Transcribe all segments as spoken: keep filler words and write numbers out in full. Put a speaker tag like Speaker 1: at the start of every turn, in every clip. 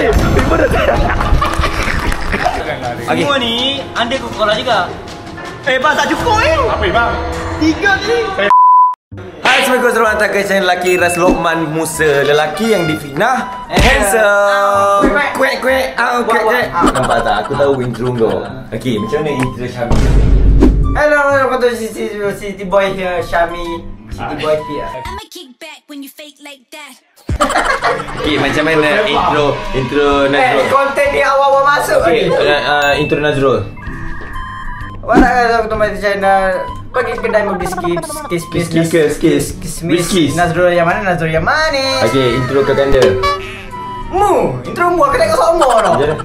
Speaker 1: Semua ni anda Coca-Cola juga.
Speaker 2: Eh bang tak cukup eh.
Speaker 3: Apa bang?
Speaker 2: Tiga ni.
Speaker 4: Hai, Assalamualaikum, selamat datang ke channel lelaki Ras Lokman Musa. Lelaki yang difitnah handsome. Kuek kuek au kuek kuek. Nampak tak? Aku tahu intro kau. Okey, macam mana intro Syami?
Speaker 2: Hello, welcome to City City Boy here, Syami. City Boy here.
Speaker 5: I'ma kick back when you fake like that.
Speaker 4: Okey, macam mana intro intro
Speaker 2: Eh,
Speaker 4: Nazrul?
Speaker 2: konten ni awal-awal masuk.
Speaker 4: Okey, uh, intro Nazrul.
Speaker 2: Welcome to my channel. Pergi kedai membeli skis, skis, skis,
Speaker 4: Skis ke skis?
Speaker 2: skis. Nazrul yang mana? Nazrul yang mana?
Speaker 4: Okey, intro ke ganda.
Speaker 2: Mu, intro mu aku tengok sombong tau.
Speaker 4: Macam mana?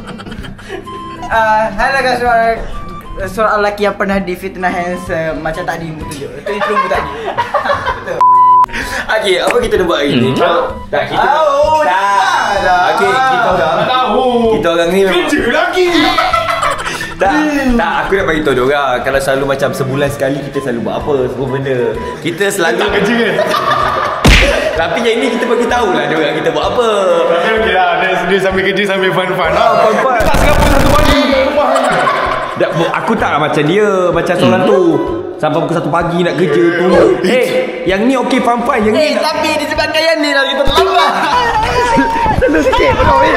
Speaker 2: Ah, hello guys, seorang seorang lelaki yang pernah difitnah handsome macam tadi mu tu je. Itu intro mu tadi. Betul.
Speaker 4: Okey, apa kita nak buat hari ni? Tak, kita
Speaker 2: Tahu
Speaker 4: tak.
Speaker 2: dah.
Speaker 4: Okey, kita orang
Speaker 3: Tahu.
Speaker 4: Kita orang ni memang
Speaker 3: Kerja lagi.
Speaker 4: Tak, tak, aku nak bagi tahu dia orang. Kalau selalu macam sebulan sekali kita selalu buat apa, semua benda. Kita selalu
Speaker 3: Tak kerja kan?
Speaker 4: Tapi yang ni kita bagi tahu lah dia orang kita buat apa.
Speaker 3: Tapi okey lah. Dia, dia sambil kerja sambil fun-fun.
Speaker 4: Ah, fun-fun.
Speaker 3: Tak Singapura satu pagi.
Speaker 4: Tak, aku tak lah macam dia, macam seorang tu. Sampai pukul satu pagi nak kerja tu. Eh, yang ni okey fun-fun, yang
Speaker 2: Eh,
Speaker 4: ni nak-
Speaker 2: tapi disebabkan yang ni lah kita terlambat.
Speaker 4: Selalu sikit pun eh.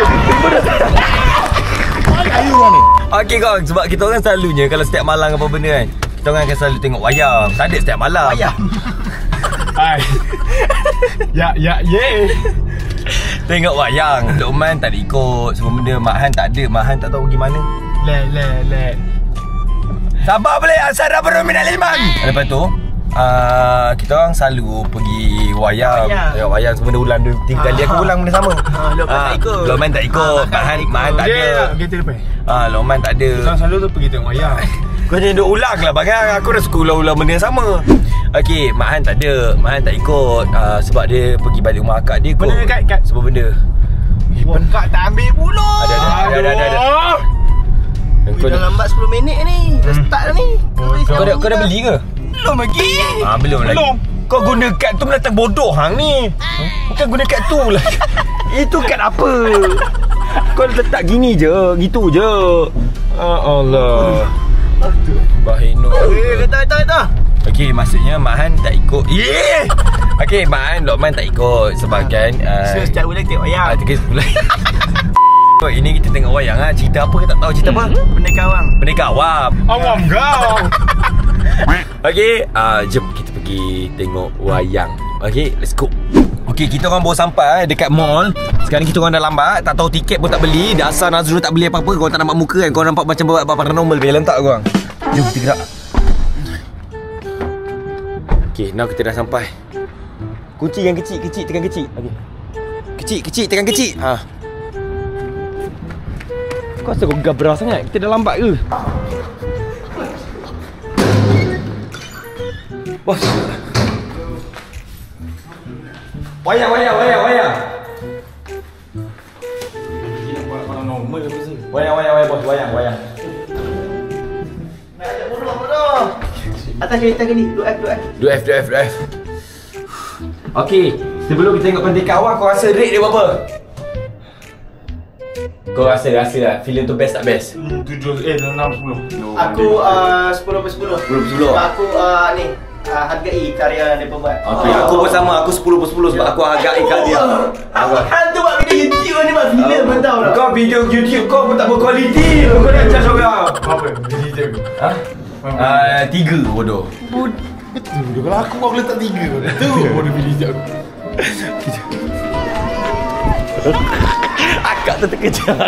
Speaker 4: Okey kau, sebab kita orang selalunya kalau setiap malam apa benda kan, kita orang akan selalu tengok wayang. Tak ada setiap malam.
Speaker 2: Wayang.
Speaker 3: Hai. Ya, ya, ye.
Speaker 4: Tengok wayang. Lokman tak ada ikut. Semua benda Mak Han tak ada. Mak Han tak tahu pergi mana.
Speaker 3: Le, le, le.
Speaker 4: Sabar boleh asal dah berminat liman. Lepas tu uh, kita orang selalu pergi wayang.
Speaker 2: Wayang.
Speaker 4: Tengok wayang semua benda ulang dua tiga kali aku ulang benda sama.
Speaker 2: Ah, Lokman
Speaker 4: Ah,
Speaker 2: tak ikut.
Speaker 4: Lokman tak ikut. Mak Han Mak Han tak
Speaker 3: Dia
Speaker 4: ada.
Speaker 3: nak kereta depan.
Speaker 4: Ah, Lokman tak ada.
Speaker 3: Orang selalu tu pergi tengok wayang.
Speaker 4: Kau jangan duk ulang lah bang. Aku dah suka ulang-ulang benda yang sama. Okey, Mak Han tak ada. Mak Han tak ikut uh, sebab dia pergi balik rumah akak dia ikut.
Speaker 3: Benda kat- kat-
Speaker 4: Semua benda.
Speaker 3: Oh, kak tak ambil pula.
Speaker 4: Ada ada ada ada. ada, ada. Kau
Speaker 2: Dah
Speaker 4: dah,
Speaker 2: lambat sepuluh minit ni. Dah start dah ni.
Speaker 4: kau dah, kau dah beli ke?
Speaker 2: Belum lagi.
Speaker 4: Ah, belum lagi.
Speaker 3: Belum.
Speaker 4: Kau guna kad tu mendatang bodoh hang ni. Bukan guna kad tu lah. Itu kad apa? Kau letak gini je, gitu je. Ah, Allah. Bahino.
Speaker 2: Eh, kata kata kata.
Speaker 4: Okey, maksudnya Mak Han tak ikut. Yeh. Okey, Mak Han, Lokman tak ikut sebabkan uh,
Speaker 2: So, setiap bulan tengok wayang.
Speaker 4: ah, tiga sebulan. Oh, ini kita tengok wayang ah. Cerita apa kita tak tahu cerita apa?
Speaker 2: Pendekar awang.
Speaker 4: Pendekar awam.
Speaker 3: Awam kau.
Speaker 4: Okey, uh, jom kita pergi tengok wayang. Okey, let's go. Okey, kita orang baru sampai dekat mall. Sekarang kita orang dah lambat, tak tahu tiket pun tak beli. Dasar Nazrul tak beli apa-apa. Kau tak nampak muka kan? Kau nampak macam bawa paranormal ke dalam tak kau orang? Jom kita gerak. Okey, now kita dah sampai. Kunci yang kecil, kecil, tekan kecil. Okey. Kecil, kecil, tekan kecil. Ha. Kau rasa kau gabrah sangat? Kita dah lambat ke? Bos. Wayang, wayang, wayang, wayang.
Speaker 3: Normal apa sih?
Speaker 4: Wayang, wayang, wayang, bos. Wayang, wayang.
Speaker 2: Nak ajak bodoh bodoh. Atas kereta ke ni? dua F dua F.
Speaker 4: dua F, dua F, dua F. Okey, sebelum kita tengok Pendekar Awam, kau rasa rate dia berapa? Kau rasa, rasa lah. Filem tu best tak best?
Speaker 3: Tujuh, eh, enam, sepuluh.
Speaker 2: Aku uh, sepuluh per sepuluh.
Speaker 4: sepuluh per sepuluh.
Speaker 2: Sebab aku uh, ni uh, hargai karya yang dia buat.
Speaker 4: Okey, aku pun sama. Aku sepuluh per sepuluh sebab aku hargai kardia.
Speaker 2: Aku hantu buat video YouTube ni buat filem pun tahu tak.
Speaker 4: Kau video YouTube kau pun tak berkualiti. Kau nak charge orang.
Speaker 3: Apa? Jadi je aku.
Speaker 4: Ha? Ah, tiga bodoh.
Speaker 3: Betul. Kalau aku kau letak tiga. Tu boleh pilih je aku.
Speaker 4: Akak tu terkejar.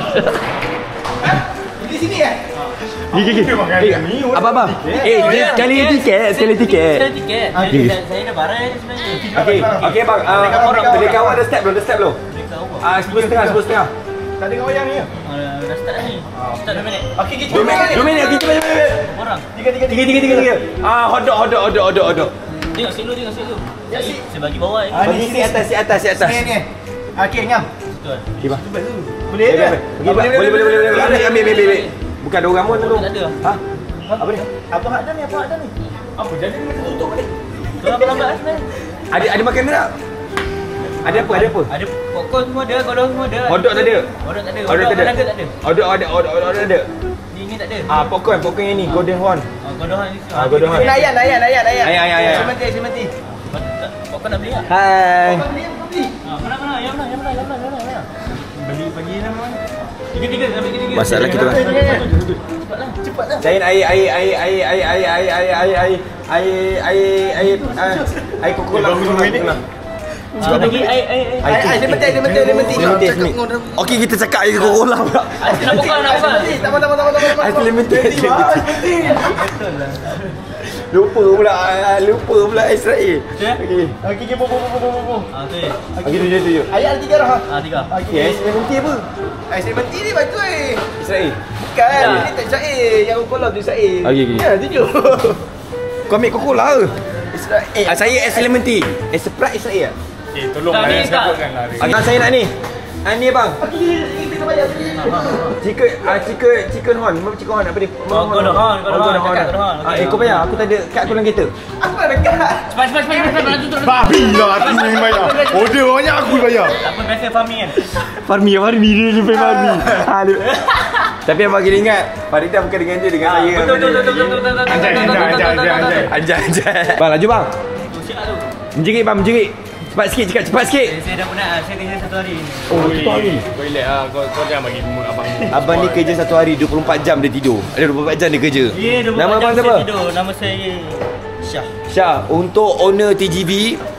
Speaker 2: Di sini eh?
Speaker 4: Gigi gigi.
Speaker 3: Eh,
Speaker 4: Apa apa? Eh, dia sekali tiket, sekali tiket.
Speaker 1: Saya tiket.
Speaker 4: Okey.
Speaker 1: Saya saya dah barang ni sebenarnya.
Speaker 4: Okey, okey bang. Ah, orang Pendekar Awam ada step belum? Ada step belum? Ah, sepuluh setengah, sepuluh setengah.
Speaker 3: Tak tengok wayang ni.
Speaker 1: Ah, dah start ni. Start dua minit.
Speaker 2: Okey, kita
Speaker 4: Dua minit, dua minit. Okey, cepat cepat cepat.
Speaker 1: Orang.
Speaker 2: Tiga tiga
Speaker 4: Tiga tiga tiga tiga. Ah, hotdog hotdog hotdog hotdog hotdog.
Speaker 1: Tengok situ, tengok situ.
Speaker 2: Ya, si.
Speaker 1: Saya bagi bawah ni.
Speaker 2: Ah,
Speaker 4: Bagi si atas, si atas, si atas.
Speaker 2: Ni ni. Okey, ngam.
Speaker 1: Betul.
Speaker 4: Okey bang.
Speaker 2: Boleh ke?
Speaker 4: Boleh boleh boleh boleh boleh. Ambil ambil ambil ambil. Bukan ada orang pun tu.
Speaker 1: Tak ada.
Speaker 4: Ha? Apa ni?
Speaker 2: Apa hak dah ni? Apa hak dah ni?
Speaker 3: Apa jadi ni macam tutup ni?
Speaker 1: Tu lambat-lambat sebenarnya.
Speaker 4: Ada ada makanan tak? Ada apa? Ada apa?
Speaker 1: Ada popcorn popcorn semua ada, kodok semua ada.
Speaker 4: Hotdog tak ada?
Speaker 1: Kodok tak ada.
Speaker 4: Hotdog tak ada?
Speaker 1: nugget tak ada.
Speaker 4: Hotdog ada, hotdog hotdog ada.
Speaker 1: Ni ni tak ada.
Speaker 4: Ah, popcorn, popcorn yang ni, Golden Horn.
Speaker 1: Ah, kodok ni.
Speaker 4: Ah, Golden Horn.
Speaker 2: Layan, layan, layan, layan.
Speaker 4: Ayah, ayah, ayah.
Speaker 2: Semati, semati.
Speaker 1: Popcorn nak beli tak?
Speaker 4: Hai.
Speaker 2: Kau beli, kau beli.
Speaker 1: Ah, mana mana? Yang mana? Yang mana? Yang mana? Yang mana? Beli pagi ni mana? Tiga-tiga, sampai tiga-tiga.
Speaker 4: Masalah kita lah.
Speaker 1: Cepatlah, cepatlah.
Speaker 4: Cain air air air air air air air air air air air air air air air Coca-Cola.
Speaker 1: Ah, bagi air air air.
Speaker 2: Ai, ai, semati, semati, semati.
Speaker 4: Lemon tea ni. Okey, kita cakap air Coca-Cola pula.
Speaker 1: Ais nak popcorn nak apa?
Speaker 2: Tak apa, tak apa, tak apa, tak apa.
Speaker 4: Ais lemon tea.
Speaker 1: Betul lah.
Speaker 4: Lupa pula, lupa pula Israel.
Speaker 1: Ya?
Speaker 4: Okey.
Speaker 2: Okey, okey, bo, bo, bo, bo, bo.
Speaker 1: Ah, tu.
Speaker 4: Okey, tujuh tujuh.
Speaker 2: Ayat ada tiga dah.
Speaker 1: Ah, tiga.
Speaker 4: Okey, ais lemon tea apa?
Speaker 2: Ais lemon tea ni bagus eh.
Speaker 4: Israel.
Speaker 2: Bukan, ini tak Israel. Yang kola tu Israel.
Speaker 4: Okey, okey.
Speaker 2: Ya, tujuh.
Speaker 4: Kau ambil Coca-Cola ke?
Speaker 2: Israel.
Speaker 4: Ah, saya ais lemon tea. Ais Sprite Israel.
Speaker 3: Eh, tolong
Speaker 1: Tak,
Speaker 3: lah
Speaker 1: ni
Speaker 3: yang
Speaker 1: tak.
Speaker 3: sebutkan lah.
Speaker 4: Ah, saya nak ni. Ah, ni bang.
Speaker 2: Okey, kita bayar.
Speaker 4: Chicken, ah chicken, chicken horn. Apa chicken horn? Apa dia?
Speaker 1: Oh, golden horn, golden horn, cakap golden horn.
Speaker 4: Ah, eh kau bayar. Aku tak ada kad aku dalam kereta.
Speaker 2: Aku nak dekat.
Speaker 1: Cepat cepat cepat cepat laju tu.
Speaker 3: Babi lah hati ni bayar. Order banyak aku bayar.
Speaker 1: Tak apa biasa Fahmi kan.
Speaker 4: Farmi, Farmi dia jumpa Farmi. Ha dia. Tapi abang kena ingat, Farida bukan dengan dia, dengan saya.
Speaker 1: Betul betul betul betul betul.
Speaker 3: Anjay, anjay, anjay, anjay, anjay.
Speaker 4: Anjay, anjay. Bang, laju bang.
Speaker 1: Siap tu.
Speaker 4: Menjerit bang, menjerit. Cepat sikit, cepat, cepat sikit.
Speaker 1: Saya dah penat, saya kerja satu hari.
Speaker 4: Oh, satu hari.
Speaker 3: Kau relax lah. Kau, kau jangan bagi mood abang ni.
Speaker 4: Abang ni kerja satu hari, dua puluh empat jam dia tidur. Ada dua puluh empat jam dia kerja.
Speaker 1: Ya, dua puluh
Speaker 4: Nama
Speaker 1: empat
Speaker 4: abang
Speaker 1: jam
Speaker 4: siapa?
Speaker 1: saya tidur. Nama saya Syah.
Speaker 4: Syah, untuk owner T G V,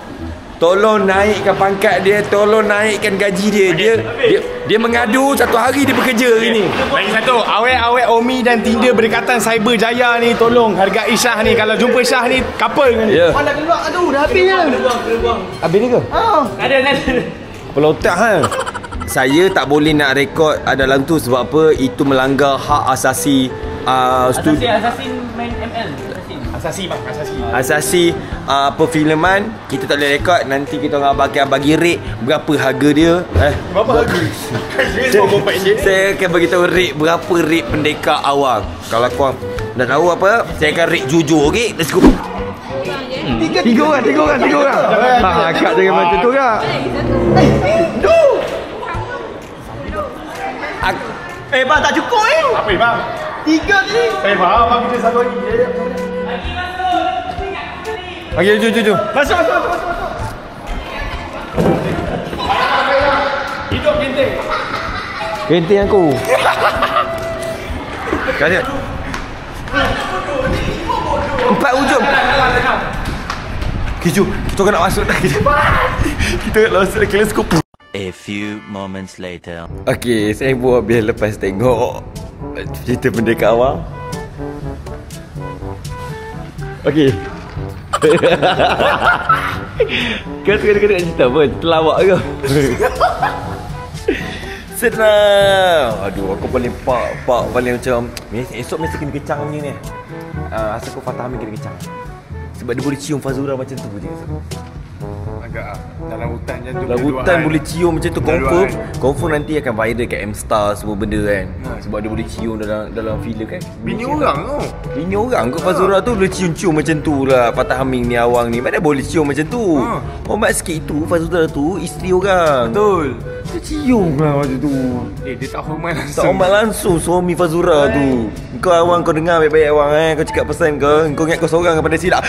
Speaker 4: tolong naikkan pangkat dia, tolong naikkan gaji dia. Dia dia, dia mengadu satu hari dia bekerja hari ni.
Speaker 3: Lagi satu, awet-awet Omi dan Tinder berdekatan Cyber Jaya ni, tolong hargai Syah ni. Kalau jumpa Syah ni, couple dengan
Speaker 4: Ya.
Speaker 3: dia.
Speaker 2: Mana keluar tu? Dah habis je.
Speaker 4: Habis ni ke?
Speaker 2: Ah.
Speaker 1: Ada ada.
Speaker 4: Pelotak ha. Saya tak boleh nak rekod dalam tu sebab apa? Itu melanggar hak asasi uh,
Speaker 1: Assassin
Speaker 4: studi
Speaker 1: Assassin main M L. Assassin.
Speaker 3: Asasi bang, asasi.
Speaker 4: asasi uh, perfilman. Kita tak boleh rekod. Nanti kita orang bagi bagi rate berapa harga dia. Eh,
Speaker 3: Berapa harga? Saya mau buat je.
Speaker 4: saya akan bagi tahu rate berapa rate pendekar awang. Kalau kau dah tahu apa, saya akan rate jujur, okey? Let's go. Tiga, tiga orang, tiga orang, tiga orang. Ha, akak jangan macam tu kak. Ak-
Speaker 2: Eh, bang tak cukup eh.
Speaker 3: Apa bang?
Speaker 2: Tiga ni.
Speaker 3: Eh bang, bang kita satu lagi.
Speaker 4: Okey, jujur, jujur.
Speaker 2: Masuk, masuk, masuk, masuk.
Speaker 3: Hidup genting.
Speaker 4: Genting aku. Kaya. Empat ujung. Kiju, kita nak masuk dah. Kita nak masuk dah. Let's go.
Speaker 6: A few moments later.
Speaker 4: Okey, saya buat habis lepas tengok cerita pendekar awal. Okey. Kau kena-kena nak cerita apa? Terlawak ke? Senang. Aduh, aku paling pak, pak paling macam esok mesti kena kecang macam ni. Uh, asal kau Fatah Amin kena kecang. Sebab dia boleh cium Fazura macam tu je.
Speaker 3: Agak ah, dalam hutan macam tu.
Speaker 4: Dalam hutan boleh cium macam tu, confirm. Confirm nanti akan viral kat M-Star semua benda kan. Sebab dia boleh cium dalam dalam filem kan.
Speaker 3: Bini orang tu.
Speaker 4: Bini orang ke Fazura tu boleh cium-cium macam tu lah. Patah Haming ni awang ni mana boleh cium macam tu.
Speaker 3: Ha.
Speaker 4: Hormat sikit itu Fazura tu isteri orang.
Speaker 3: Betul.
Speaker 4: Dia cium lah macam tu.
Speaker 3: Eh, dia tak hormat langsung.
Speaker 4: Tak hormat langsung suami Fazura tu. Kau awang kau dengar baik-baik awang eh. Kau cakap pesan kau. Kau ingat kau seorang kepada silap.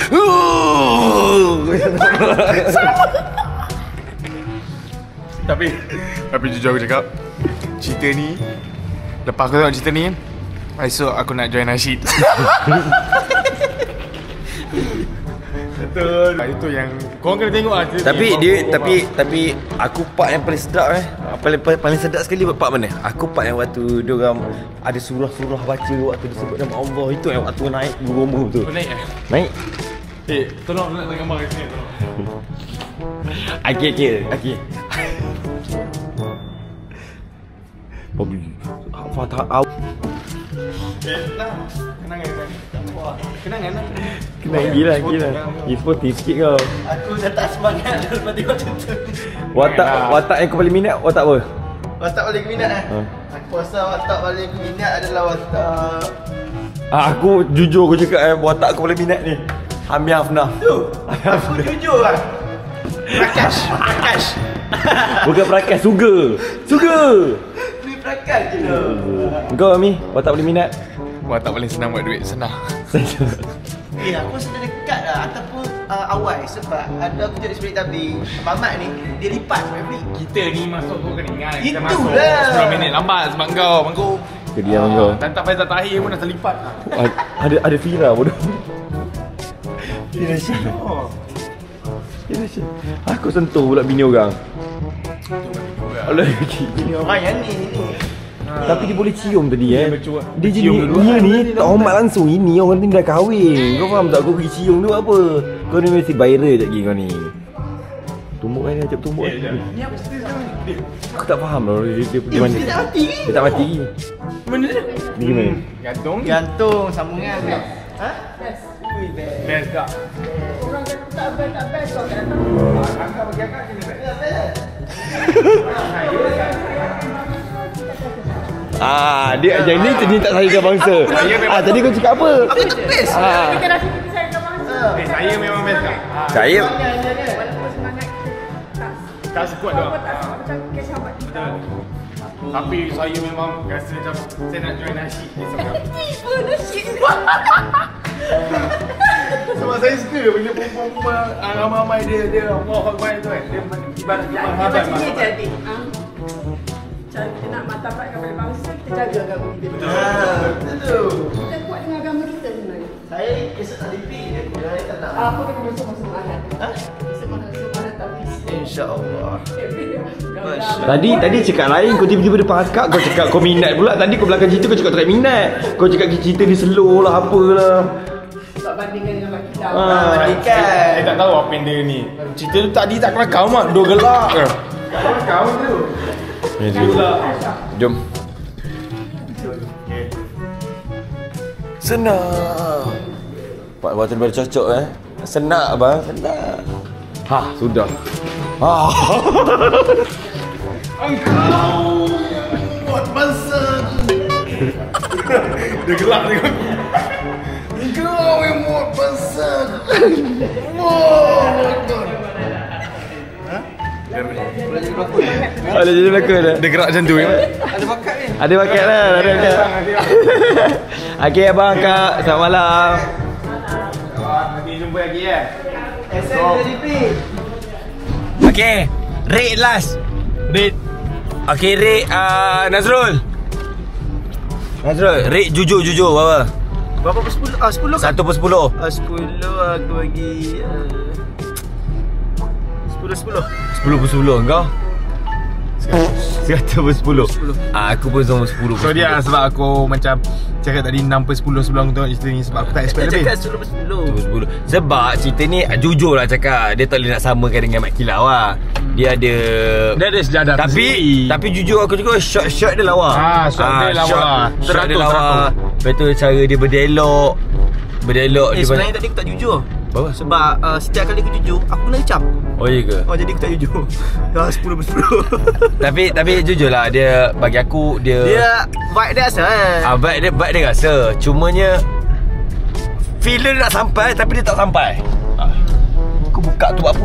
Speaker 3: Tapi Tapi jujur aku cakap, cerita ni, lepas aku tengok cerita ni kan, esok aku nak join nasyid. Betul. Itu yang korang kena tengok lah cerita
Speaker 4: Tapi
Speaker 3: ni.
Speaker 4: dia
Speaker 3: Korang-
Speaker 4: tapi tapi aku part yang paling sedap eh. Paling paling, paling sedap sekali part mana? Aku part yang waktu dia orang ada surah-surah baca waktu disebut nama Allah. Itu yang waktu naik bergumul tu.
Speaker 3: Kau naik eh?
Speaker 4: Naik.
Speaker 3: Eh, tolong nak gambar kat sini tolong.
Speaker 4: Okey okey okey. Babi. Fatah au.
Speaker 3: Eh, nah. Kenangan kenangan. Kenangan lah.
Speaker 4: Kena gila gila. Sportif sikit kau.
Speaker 2: Aku dah tak semangat lepas tengok macam tu.
Speaker 4: Watak watak yang kau paling minat watak apa?
Speaker 2: Watak paling aku minat eh?
Speaker 4: Ha.
Speaker 2: Aku rasa watak paling aku minat adalah watak
Speaker 4: Ah, aku jujur aku cakap eh watak aku paling minat ni. Hamia Hafnah.
Speaker 2: tu. Aku jujur lah. Prakash, Prakash.
Speaker 4: Bukan perakan, suga. Suga.
Speaker 2: Beli perakan je lah.
Speaker 4: Kau Ami, kau tak boleh minat?
Speaker 3: Wah, tak boleh senang buat duit, senang.
Speaker 2: Eh, aku rasa dah dekat lah ataupun uh, awal sebab ada aku jadi sebelum tabli Mamat ni, dia lipat sampai beli.
Speaker 3: Kita ni masuk tu kena ingat. Kita
Speaker 2: Itulah.
Speaker 3: masuk sepuluh minit lambat sebab kau. Bangku.
Speaker 4: Kediam kau.
Speaker 3: Dan tak Faizal Tahir pun dah terlipat.
Speaker 4: Ada ada Fira bodoh.
Speaker 2: Dia siapa?
Speaker 4: Dia Syah. Aku sentuh pula bini orang. Allah lagi.
Speaker 2: Ini orang yang ni ni.
Speaker 4: Tapi dia boleh cium tadi eh.
Speaker 3: bercuak.
Speaker 4: Dia jadi
Speaker 3: Cium dulu.
Speaker 4: dia ni tak hormat langsung. Ini orang ni dah kahwin. Kau faham tak? Kau pergi cium tu apa? Kau ni mesti viral je lagi kau ni. Tumbuk kan dia ajak tumbuk.
Speaker 3: Eh, jap. Ni apa cerita sekarang ni?
Speaker 4: Aku tak faham lah dia, dia, dia mana.
Speaker 2: Dia tak mati.
Speaker 4: Dia tak mati.
Speaker 3: Mana dia?
Speaker 4: Ni gimana?
Speaker 3: Gantung.
Speaker 2: Gantung sambungan dia. Ha?
Speaker 3: Best tak?
Speaker 7: Orang kata tak best, tak best kau kata.
Speaker 3: Angkat bagi angkat kena best.
Speaker 4: Ah, dia macam ni tadi tak sayangkan bangsa. Ah, tadi kau cakap apa?
Speaker 2: Aku tu best.
Speaker 4: Ah,
Speaker 7: Kita rasa kita sayangkan bangsa.
Speaker 3: Eh, saya memang best tak?
Speaker 4: saya
Speaker 7: Walaupun semangat kita tak
Speaker 3: Tak sekuat dah.
Speaker 7: apa tak macam kes sahabat kita.
Speaker 3: Tapi saya memang rasa macam saya nak join nasyid ni sekarang.
Speaker 7: Tiba dah shit.
Speaker 3: Sebab saya suka bila perempuan-perempuan ah, ramai-ramai dia dia Allah Akbar tu kan. Dia ibarat
Speaker 7: Dia
Speaker 3: marhaban.
Speaker 7: macam ni jadi. Ah. Cara kita nak martabatkan pada bangsa, kita jaga agama kita.
Speaker 2: Ha, betul.
Speaker 7: Kita kuat dengan agama kita sebenarnya.
Speaker 2: Saya kisah tak lipi dia. Saya tak nak.
Speaker 7: Apa kita masuk masuk mahat?
Speaker 2: Ha?
Speaker 7: Masuk masuk mahat tapi.
Speaker 2: Insya-Allah.
Speaker 4: Tadi tadi cakap lain, kau tiba-tiba depan akak kau cakap kau minat pula. Tadi kau belakang cerita kau cakap tak minat. Kau cakap cerita ni slow lah apalah.
Speaker 7: Sebab bandingkan dengan Mak Kilau.
Speaker 4: Ah,
Speaker 2: Mandikan.
Speaker 3: Saya tak tahu apa benda ni. Cerita tu tadi tak kelakar mak, dua gelak ke. Tak kelakar tu.
Speaker 4: Jom. Senang. Pak buat terbaik cocok eh. Senak bang, senak. Ha, sudah. Ha.
Speaker 3: Engkau buat bangsa. Dia gelak dia. Engkau yang buat bangsa.
Speaker 4: Ada jadi belakang dah.
Speaker 3: Dia gerak macam tu kan.
Speaker 2: Ada bakat ni.
Speaker 4: Ada bakat lah, ada bakat. Okey abang kak, selamat malam.
Speaker 3: Nanti jumpa lagi ya.
Speaker 2: S M dah lipi.
Speaker 4: Okey, rate last. Rate. Okey, rate uh, Nazrul. Nazrul, rate jujur-jujur berapa?
Speaker 2: Berapa per sepuluh? Ah, sepuluh kan?
Speaker 4: Satu per sepuluh.
Speaker 2: Ah, sepuluh aku bagi uh, sepuluh sepuluh.
Speaker 4: Sepuluh per sepuluh kau? Seratus per sepuluh. Ah, aku pun sama sepuluh per
Speaker 3: So dia
Speaker 4: sepuluh.
Speaker 3: sebab aku macam cakap tadi enam per sepuluh sebelum aku tengok cerita ni sebab aku tak expect lebih.
Speaker 2: Cakap sepuluh per sepuluh.
Speaker 4: Sepuluh per sepuluh. Sebab cerita ni jujur lah cakap, dia tak boleh nak samakan dengan Mat Kilau lah. Dia ada
Speaker 3: Dia ada sejadah
Speaker 4: tapi
Speaker 3: tersendiri.
Speaker 4: tapi jujur aku juga shot-shot dia lawa.
Speaker 3: Ah, shot dia lawa.
Speaker 4: Shot, shot dia
Speaker 3: Teratur,
Speaker 4: lawa. Lepas tu cara dia berdialog. Berdialog
Speaker 2: Eh,
Speaker 4: dia
Speaker 2: sebenarnya tadi aku tak jujur.
Speaker 4: Apa?
Speaker 2: Sebab uh, setiap kali aku jujur, aku kena cap.
Speaker 4: Oh iya ke?
Speaker 2: Oh, jadi aku tak jujur. Dah sepuluh per sepuluh.
Speaker 4: Tapi tapi jujur lah dia bagi aku dia
Speaker 2: Dia vibe dia asal kan.
Speaker 4: ah, vibe dia vibe dia rasa. Cumanya feel dia nak sampai tapi dia tak sampai. Ah. Aku buka tu buat apa?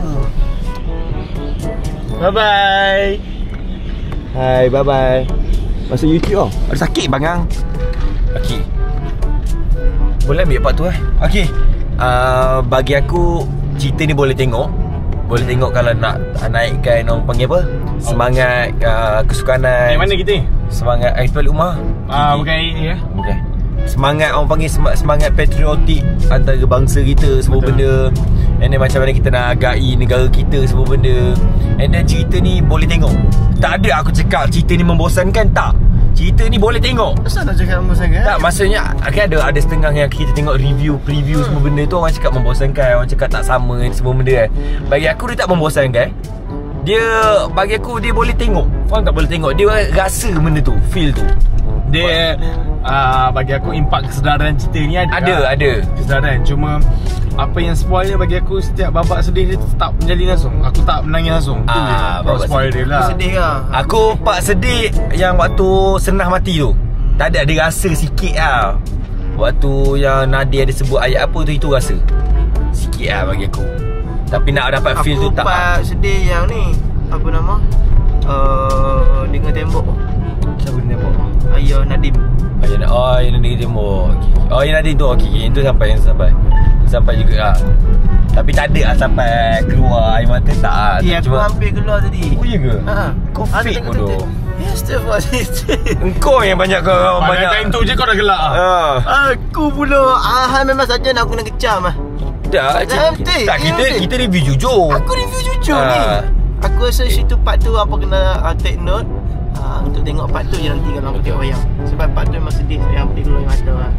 Speaker 4: Bye bye. Hai, bye bye. Masuk YouTube oh. Ada sakit bangang. Okey. Boleh ambil part tu eh. Okey. Uh, bagi aku cerita ni boleh tengok. Boleh tengok kalau nak naikkan orang panggil apa? Semangat uh, kesukanan.
Speaker 3: Yang mana kita ni?
Speaker 4: Semangat Aifal Umar.
Speaker 3: Ah, bukan ini ya.
Speaker 4: Bukan. Semangat orang panggil semangat, semangat patriotik antara bangsa kita semua. Betul. Benda. And then macam mana kita nak hargai negara kita semua benda. And then cerita ni boleh tengok. Tak ada aku cakap cerita ni membosankan, tak. Cerita ni boleh tengok.
Speaker 2: Kenapa nak cakap nombor sangat?
Speaker 4: Tak, maksudnya kan ada ada setengah yang kita tengok review preview hmm. semua benda tu orang cakap membosankan, orang cakap tak sama semua benda kan. Bagi aku dia tak membosankan. Dia bagi aku dia boleh tengok. Faham tak boleh tengok? Dia rasa benda tu, feel tu.
Speaker 3: Dia uh, bagi aku impak kesedaran cerita ni ada.
Speaker 4: Ada,
Speaker 3: lah.
Speaker 4: ada.
Speaker 3: Kesedaran. Cuma apa yang spoil dia bagi aku setiap babak sedih dia tak menjadi langsung. Aku tak menangis langsung.
Speaker 4: Ah,
Speaker 3: Baru
Speaker 4: babak
Speaker 3: spoil dia lah.
Speaker 2: Aku sedih lah.
Speaker 4: Aku part sedih yang waktu Senah mati tu. Tak ada, ada rasa sikit lah. Waktu yang Nadia ada sebut ayat apa tu, itu rasa sikit lah bagi aku. Tapi nak dapat feel tu
Speaker 2: Aku
Speaker 4: tak.
Speaker 2: part sedih yang ni apa nama? Uh, dengan tembok.
Speaker 4: Siapa dia tembok?
Speaker 2: Ayah Nadim.
Speaker 4: Oh, yang oh, yang Nadim tembok. Okay. Oh, yang Nadim tu okey. Okay. Itu sampai yang sampai. Sampai juga lah. Tapi tak ada lah sampai keluar air mata tak lah.
Speaker 2: Ya, aku
Speaker 4: Cuma...
Speaker 2: hampir keluar tadi.
Speaker 4: Oh, iya ke?
Speaker 2: Ha.
Speaker 4: Kau
Speaker 2: Ada
Speaker 4: fake
Speaker 2: tengok
Speaker 4: bodoh.
Speaker 2: tu. Ya, Astaghfirullahaladzim.
Speaker 4: Engkau yang banyak kau
Speaker 1: Pada
Speaker 4: banyak.
Speaker 1: time tu je kau dah gelak ah.
Speaker 4: Ah.
Speaker 2: Aku pula. Ah, memang saja nak aku nak kecam ah.
Speaker 4: Dah,
Speaker 2: Dah,
Speaker 4: cik,
Speaker 2: betul.
Speaker 4: tak
Speaker 2: Ya,
Speaker 4: kita
Speaker 2: betul.
Speaker 4: kita review jujur.
Speaker 2: Aku review jujur
Speaker 4: Ah.
Speaker 2: ni. Aku rasa situ part tu apa kena uh, take note. Uh, untuk tengok part tu je nanti kalau aku tengok wayang. Sebab part tu memang sedih saya hampir keluar air mata lah.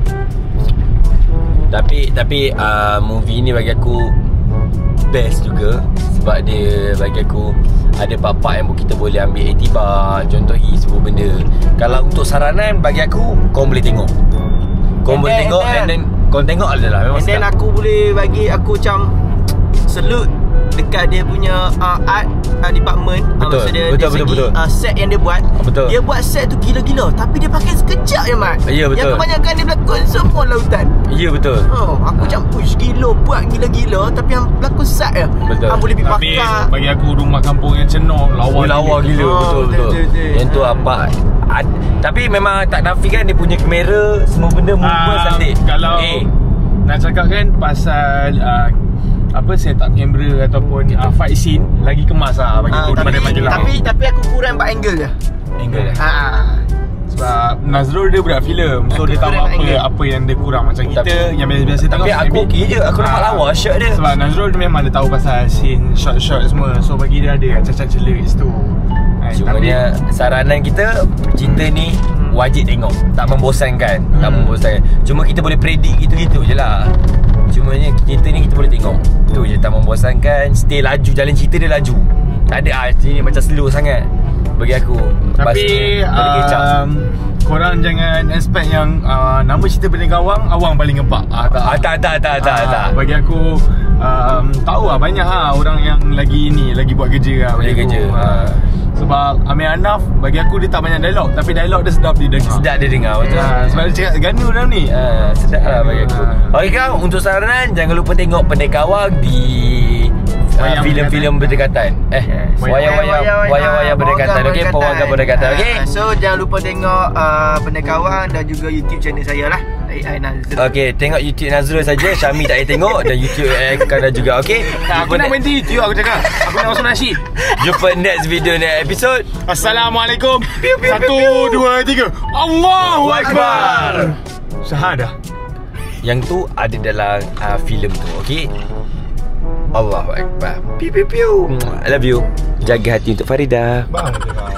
Speaker 4: Tapi tapi uh, movie ni bagi aku best juga sebab dia bagi aku ada part-part yang kita boleh ambil iktibar, contohi semua benda. Kalau untuk saranan bagi aku kau boleh tengok. Kau
Speaker 2: And
Speaker 4: boleh
Speaker 2: then-
Speaker 4: tengok
Speaker 2: and
Speaker 4: and
Speaker 2: then-
Speaker 4: then kau tengok adalah memang
Speaker 2: And then
Speaker 4: sedap.
Speaker 2: aku boleh bagi aku macam salute dekat dia punya uh, art uh, department.
Speaker 4: Betul,
Speaker 2: uh, maksud dia,
Speaker 4: betul,
Speaker 2: dari
Speaker 4: betul,
Speaker 2: segi,
Speaker 4: betul.
Speaker 2: Uh, set yang dia buat.
Speaker 4: Betul.
Speaker 2: Dia buat set tu gila-gila tapi dia pakai sekejap je Mat.
Speaker 4: Ya, betul.
Speaker 2: Yang kebanyakan dia berlakon semua lautan.
Speaker 4: Ya betul.
Speaker 2: Oh, aku macam push gila buat gila-gila tapi yang berlakon sat je.
Speaker 4: Betul.
Speaker 2: Ah, boleh pergi
Speaker 1: Tapi
Speaker 2: bakar.
Speaker 1: bagi aku rumah kampung yang cenoh lawa
Speaker 4: Oh, lawa gila,
Speaker 2: Oh,
Speaker 4: betul
Speaker 2: betul,
Speaker 4: betul.
Speaker 2: betul, betul.
Speaker 4: Yang tu apa? Ad, tapi memang tak nafikan dia punya kamera semua benda movement
Speaker 1: Ah,
Speaker 4: cantik.
Speaker 1: Kalau
Speaker 4: eh,
Speaker 1: nak cakap kan pasal uh, apa set up kamera ataupun uh, fight scene lagi kemas lah bagi
Speaker 2: Ah,
Speaker 1: aku daripada
Speaker 2: tapi,
Speaker 1: majalah.
Speaker 2: tapi tapi aku kurang buat angle je.
Speaker 4: angle dia.
Speaker 2: Ha.
Speaker 1: Sebab Nazrul dia budak filem, so
Speaker 2: Aku
Speaker 1: dia tahu
Speaker 2: kurang
Speaker 1: apa
Speaker 2: angle.
Speaker 1: apa yang dia kurang macam kita
Speaker 4: Tapi-
Speaker 1: yang biasa-biasa tengok.
Speaker 4: Tapi aku
Speaker 1: maybe-
Speaker 4: okey je. Aku nampak
Speaker 1: Ah,
Speaker 4: lawa shot dia.
Speaker 1: Sebab Nazrul dia memang dia tahu pasal scene shot-shot semua, so bagi dia ada cacat celah kat situ. Kan,
Speaker 4: Cumanya saranan kita cerita ni wajib tengok. Tak membosankan. Tak
Speaker 2: Hmm.
Speaker 4: membosankan. Cuma kita boleh predict gitu-gitu je lah. Cumanya cerita ni kita boleh tengok. Tu je, tak membosankan. Stay laju. Jalan cerita dia laju. Tak ada ah cerita ni macam slow sangat bagi aku.
Speaker 1: Tapi
Speaker 4: boleh kecap.
Speaker 1: um, korang jangan expect yang uh, nama cerita Benda Gawang Awang paling ngepak. Ah, tak.
Speaker 4: Ah, tak tak tak tak
Speaker 1: Ah,
Speaker 4: tak.
Speaker 1: Bagi aku um, tahu lah banyak lah orang yang lagi ni lagi buat kerja lah bagi
Speaker 4: Lagi
Speaker 1: aku.
Speaker 4: kerja,
Speaker 1: Ah.
Speaker 4: ah.
Speaker 1: Sebab Amir Anaf bagi aku dia tak banyak dialog, tapi dialog dia sedap dia dengar.
Speaker 4: Sedap dia dengar betul.
Speaker 1: Ah, sebab dia cakap ganu dalam ni.
Speaker 4: Ah, sedap lah bagi aku.
Speaker 1: Ah.
Speaker 4: Okey kau, untuk saranan jangan lupa tengok Pendekar Awang di uh,
Speaker 1: Wayang
Speaker 4: filem-filem berdekatan. Eh,
Speaker 2: Yes.
Speaker 4: wayang-wayang wayang-wayang berdekatan. Okey, pewagang berdekatan. Okey.
Speaker 2: Ah, so jangan lupa tengok uh, Pendekar Awang dan juga YouTube channel saya lah. A I Nazrul.
Speaker 4: Okey, tengok YouTube Nazrul saja. Syami tak payah tengok dan YouTube Ekana juga. Okey.
Speaker 1: Aku nak berhenti YouTube aku cakap. Aku nak masuk nasyid.
Speaker 4: Jumpa next video next episode.
Speaker 1: Assalamualaikum. Satu, dua, tiga. Allahu Akbar. Syahadah.
Speaker 4: Yang tu ada dalam uh, filem tu. Okey. Allahu Akbar. Piu piu piu. I love you. Jaga hati untuk Farida.
Speaker 1: Bang.